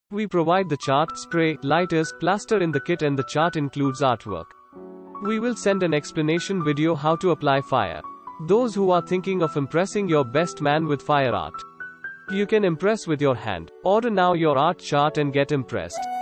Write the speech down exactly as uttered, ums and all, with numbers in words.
We provide the chart, spray, lighters, plaster in the kit, and the chart includes artwork. We will send an explanation video how to apply fire. Those who are thinking of impressing your best man with fire art. You can impress with your hand. Order now your art chart and get impressed.